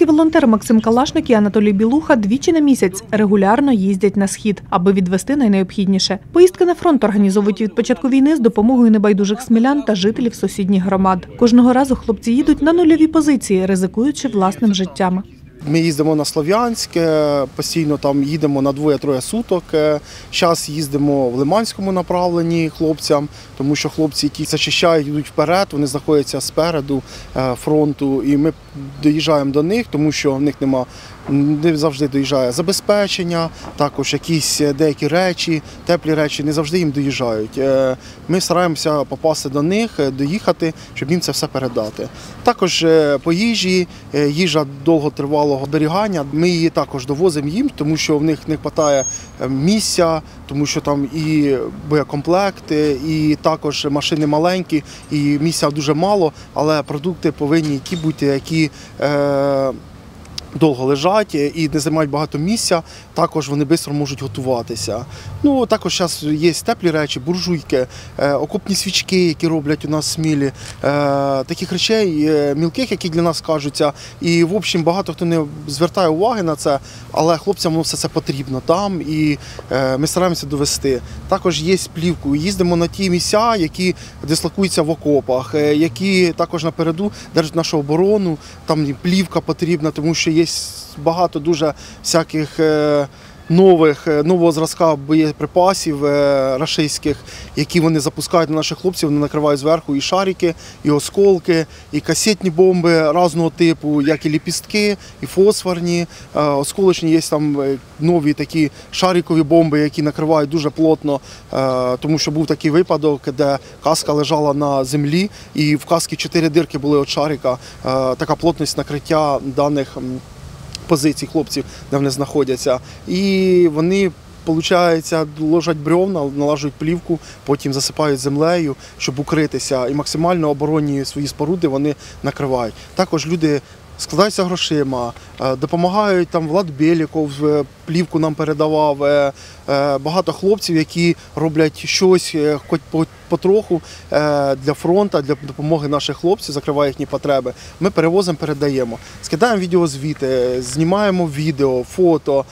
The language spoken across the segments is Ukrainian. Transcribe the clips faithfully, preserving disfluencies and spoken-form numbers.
Українські волонтери Максим Калашник і Анатолій Білуха двічі на місяць регулярно їздять на схід, аби відвести найнеобхідніше. Поїздки на фронт організовують від початку війни з допомогою небайдужих смілян та жителів сусідніх громад. Кожного разу хлопці їдуть на нульові позиції, ризикуючи власним життям. Ми їздимо на Слов'янськ, постійно там їдемо на двоє-троє суток. Зараз їздимо в Лиманському направленні хлопцям, тому що хлопці, які зачищають, йдуть вперед, вони знаходяться спереду фронту. І ми доїжджаємо до них, тому що в них немає, не завжди доїжджає забезпечення, також якісь деякі речі, теплі речі, не завжди їм доїжджають. Ми стараємося попасти до них, доїхати, щоб їм це все передати. Також по їжі, їжа довготривалого зберігання, ми її також довозимо їм, тому що в них не вистачає місця, тому що там і боєкомплекти, і також машини маленькі, і місця дуже мало, але продукти повинні ті бути, які е довго лежать і не займають багато місця, також вони швидко можуть готуватися. Ну, також зараз є теплі речі, буржуйки, окопні свічки, які роблять у нас в Смілі, таких речей мілких, які для нас кажуться. І, в общем, багато хто не звертає уваги на це, але хлопцям воно все це потрібно там, і ми стараємося довести. Також є плівку, їздимо на ті місця, які дислокуються в окопах, які також напереду держать нашу оборону, там плівка потрібна, тому що є багато дуже всяких нових, нового зразка боєприпасів рашистських, які вони запускають на наших хлопців, вони накривають зверху і шарики, і осколки, і касетні бомби різного типу, як і ліпістки, і фосфорні, осколочні, є там нові такі шарикові бомби, які накривають дуже плотно, тому що був такий випадок, де каска лежала на землі, і в каски чотири дирки були від шарика, така плотність накриття даних позицій хлопців, де вони знаходяться. І вони, виходить, ложать бревна, налажують плівку, потім засипають землею, щоб укритися. І максимально оборонні свої споруди вони накривають. Також люди складаються грошима, допомагають, там Влад Беліков плівку нам передавав, багато хлопців, які роблять щось, хоч потроху для фронту, для допомоги наших хлопців, закриває їхні потреби. Ми перевозимо, передаємо, скидаємо відеозвіти, знімаємо відео, фото,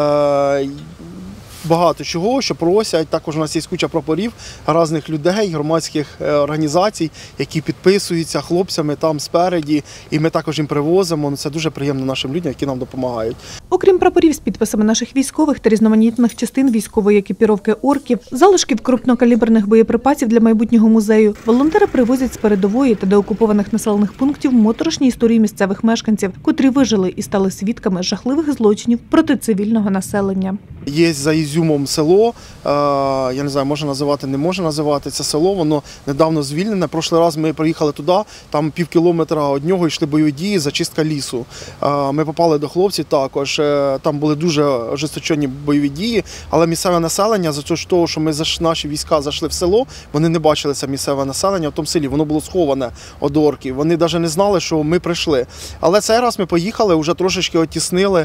багато чого, що просять. Також у нас є куча прапорів різних людей, громадських організацій, які підписуються хлопцями там спереді, і ми також їм привозимо. Це дуже приємно нашим людям, які нам допомагають. Окрім прапорів з підписами наших військових та різноманітних частин військової екіпіровки орків, залишків крупнокаліберних боєприпасів для майбутнього музею, волонтери привозять з передової та деокупованих населених пунктів моторошні історії місцевих мешканців, котрі вижили і стали свідками жахливих злочинів проти цивільного населення. Є за Ізюмом село, я не знаю, можна називати, не можна називати, це село, воно недавно звільнене. Прошлий раз ми приїхали туди, там пів кілометра від нього йшли бойові дії, зачистка лісу. Ми попали до хлопців також, там були дуже ожесточені бойові дії, але місцеве населення, за того, що ми, наші війська зайшли в село, вони не бачили це місцеве населення в тому селі, воно було сховане від орків, вони навіть не знали, що ми прийшли. Але цей раз ми поїхали, вже трошечки оттіснили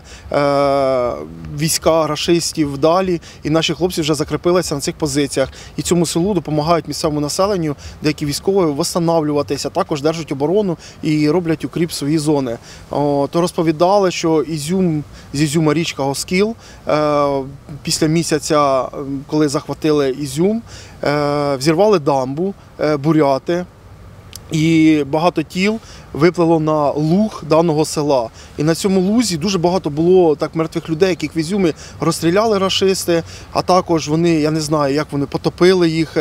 війська рашистів далі, і наші хлопці вже закріпилися на цих позиціях. І цьому селу допомагають місцевому населенню, деякі військові відновлюватися, також держать оборону і роблять укріп свої зони. То розповідали, що Ізюм, з Ізюма річка Оскіл, після місяця, коли захватили Ізюм, взірвали дамбу, буряти, і багато тіл виплило на луг даного села. І на цьому лузі дуже багато було так мертвих людей, яких в Ізюмі розстріляли рашисти, а також вони, я не знаю, як вони потопили їх.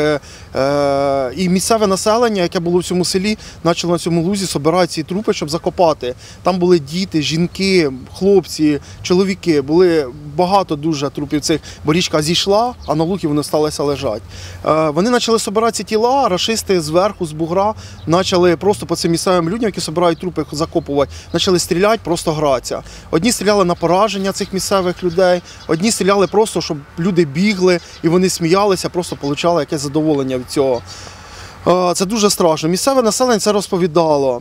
І місцеве населення, яке було в цьому селі, почало на цьому лузі збирати ці трупи, щоб закопати. Там були діти, жінки, хлопці, чоловіки, були багато дуже трупів цих, бо річка зійшла, а на лугі вони сталися лежати. Вони почали збирати ці тіла, рашисти зверху, з бугра, почали просто по цим місцевим людям, які збирають трупи, закопувати, почали стріляти, просто гратися. Одні стріляли на пораження цих місцевих людей, одні стріляли просто, щоб люди бігли, і вони сміялися, просто отримали якесь задоволення від цього. Це дуже страшно. Місцеве населення це розповідало.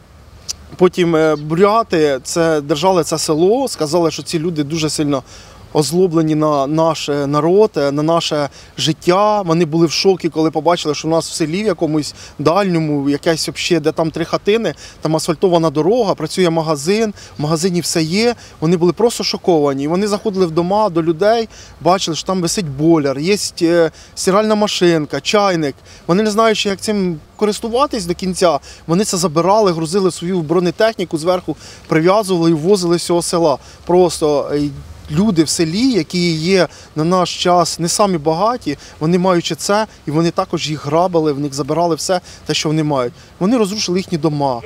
Потім буряти це, держали це село, сказали, що ці люди дуже сильно озлоблені на наш народ, на наше життя. Вони були в шокі, коли побачили, що у нас в селі в якомусь дальньому, якесь взагалі, де там три хатини, там асфальтована дорога, працює магазин, в магазині все є. Вони були просто шоковані. Вони заходили в дома до людей, бачили, що там висить бойлер, є стиральна машинка, чайник. Вони не знаючи, як цим користуватись до кінця, вони це забирали, грузили свою бронетехніку, зверху прив'язували і ввозили з цього села. Просто люди в селі, які є на наш час не самі багаті, вони маючи це, і вони також їх грабили, в них забирали все те, що вони мають. Вони розрушили їхні дома,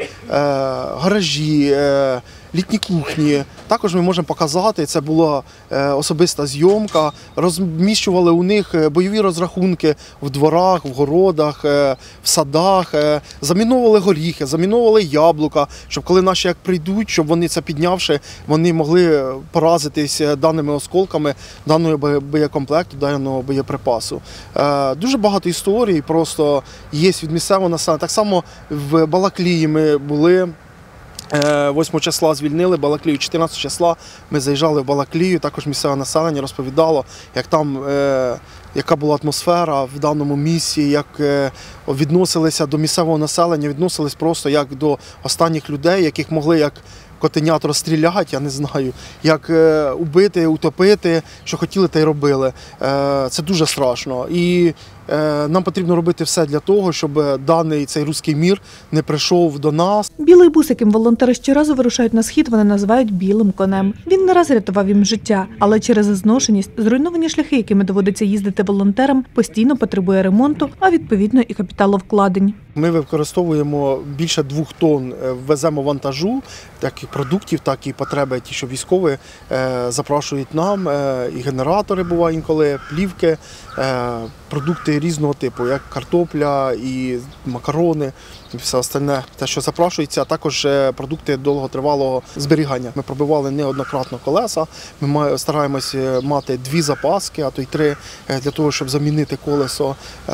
гаражі, літні кухні. Також ми можемо показати, це була особиста зйомка, розміщували у них бойові розрахунки в дворах, в городах, в садах, заміновували горіхи, заміновували яблука, щоб коли наші як прийдуть, щоб вони це піднявши, вони могли поразитись даними осколками даного боєкомплекту, даного боєприпасу. Дуже багато історій просто є від місцевого населення. Так само в Балаклії ми були. восьмого числа звільнили Балаклію, чотирнадцятого числа ми заїжджали в Балаклію, також місцеве населення розповідало, як там, е, яка була атмосфера в даному місці, як е, відносилися до місцевого населення, відносились просто як до останніх людей, яких могли як котенят розстріляти, я не знаю, як е, убити, утопити, що хотіли, те й робили. Е, це дуже страшно. І е, нам потрібно робити все для того, щоб даний цей руський мір не прийшов до нас. Білий бус, яким волонтери щоразу вирушають на схід, вони називають білим конем. Він не раз рятував їм життя, але через зношеність, зруйновані шляхи, якими доводиться їздити волонтерам, постійно потребує ремонту, а відповідно і капіталовкладень. Ми використовуємо більше двох тонн, веземо вантажу, як і продуктів, так і потреби, ті, що військові запрошують нам, і генератори бувають інколи, плівки, продукти різного типу, як картопля, і макарони, і все остальне, те, що запрошується, а також продукти довготривалого зберігання. Ми пробивали неоднократно колеса, ми стараємось мати дві запаски, а то й три, для того, щоб замінити колесо.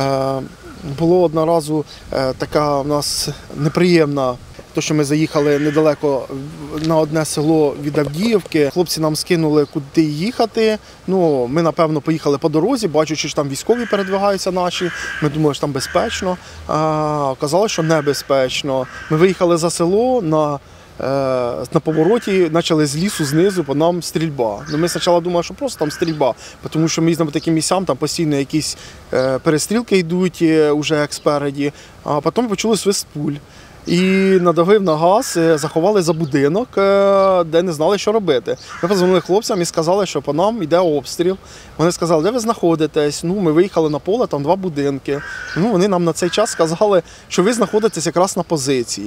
Було одного разу така у нас неприємна, то, що ми заїхали недалеко на одне село від Авдіївки. Хлопці нам скинули, куди їхати. Ну, ми, напевно, поїхали по дорозі, бачучи, що там військові передвигаються наші. Ми думали, що там безпечно. А оказалось, що небезпечно. Ми виїхали за село, на на повороті почали з лісу знизу по нам стрільба. Ну, ми спочатку думали, що просто там стрільба, тому що ми їздимо по таким місцям, там постійно якісь перестрілки йдуть уже як спереді, а потім почули свист пуль. І надавив на газ, заховали за будинок, де не знали, що робити. Ми подзвонили хлопцям і сказали, що по нам йде обстріл. Вони сказали, де ви знаходитесь? Ну, ми виїхали на поле, там два будинки. Ну, вони нам на цей час сказали, що ви знаходитесь якраз на позиції.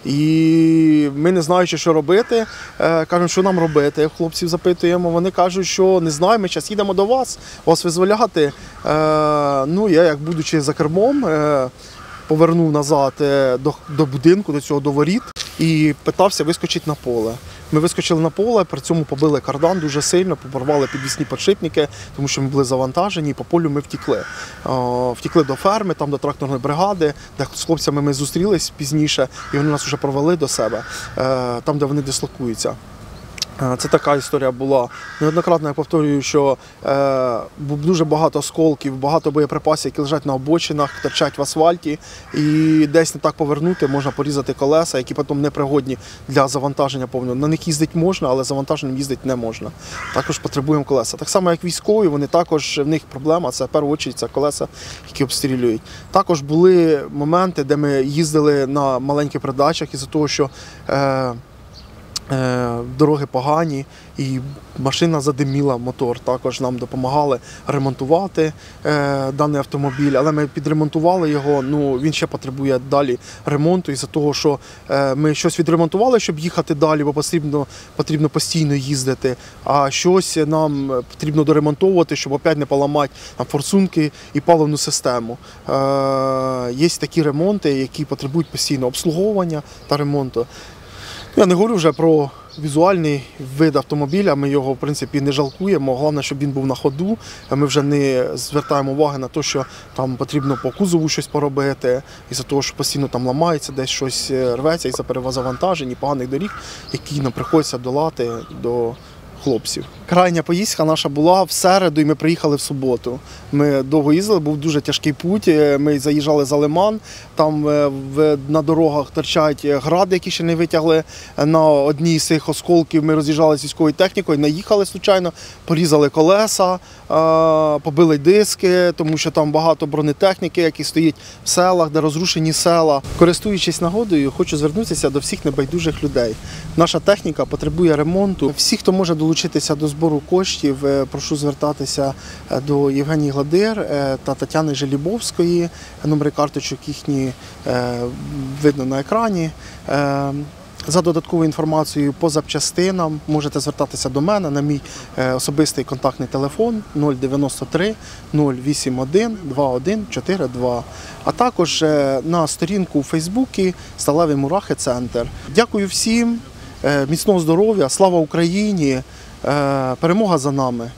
І ми, не знаючи, що робити, кажемо, що нам робити. Хлопців запитуємо, вони кажуть, що не знаємо, ми зараз їдемо до вас, вас визволяти. Ну, я, як будучи за кермом, повернув назад до, до будинку, до цього, до воріт, і питався вискочити на поле. Ми вискочили на поле, при цьому побили кардан дуже сильно, порвали підвісні підшипники, тому що ми були завантажені, і по полю ми втікли. Втікли до ферми, там до тракторної бригади, де з хлопцями ми зустрілись пізніше, і вони нас вже провели до себе, там, де вони дислокуються. Це така історія була. Неоднократно я повторюю, що е, дуже багато осколків, багато боєприпасів, які лежать на обочинах, торчать в асфальті, і десь не так повернути, можна порізати колеса, які потім непригодні для завантаження повного. На них їздити можна, але завантаженням їздити не можна. Також потребуємо колеса. Так само, як військові, вони також, в них проблема, це в першу чергу це колеса, які обстрілюють. Також були моменти, де ми їздили на маленьких передачах із-за того, що е, дороги погані і машина задиміла, мотор. Також нам допомагали ремонтувати е, даний автомобіль, але ми підремонтували його, ну він ще потребує далі ремонту із-за того, що е, ми щось відремонтували, щоб їхати далі, бо потрібно, потрібно постійно їздити, а щось нам потрібно доремонтовувати, щоб опять не поламати там, форсунки і паливну систему. Е, є такі ремонти, які потребують постійного обслуговування та ремонту. Я не говорю вже про візуальний вид автомобіля, ми його, в принципі, не жалкуємо. Головне, щоб він був на ходу. Ми вже не звертаємо уваги на те, що там потрібно по кузову щось поробити, із-за того, що постійно там ламається, десь щось рветься, із-за перевантажень і поганих доріг, які нам приходиться долати до хлопців. Крайня поїздка наша була в середу, і ми приїхали в суботу. Ми довго їздили, був дуже тяжкий путь. Ми заїжджали за Лиман, там в, на дорогах торчать гради, які ще не витягли. На одній з цих осколків ми роз'їжджалися з військовою технікою, наїхали случайно, порізали колеса, побили диски, тому що там багато бронетехніки, які стоять в селах, де розрушені села. Користуючись нагодою, хочу звернутися до всіх небайдужих людей. Наша техніка потребує ремонту. Всі, хто може долучитися до збору коштів, прошу звертатися до Євгенії Гладир та Тетяни Желібовської. Номери карточок їхні видно на екрані. За додатковою інформацією по запчастинам можете звертатися до мене на мій особистий контактний телефон нуль дев'яносто три нуль вісім один два один чотири два, а також на сторінку у Фейсбуці «Сталеві мурахи Центр». Дякую всім, міцного здоров'я, слава Україні, перемога за нами!